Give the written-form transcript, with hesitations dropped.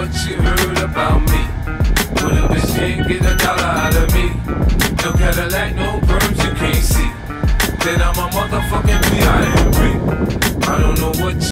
what you heard about me. When a bitch can't get a dollar out of me, no Cadillac, no perms you can't see, then I'm a motherfucking B.I.M.B. I don't know what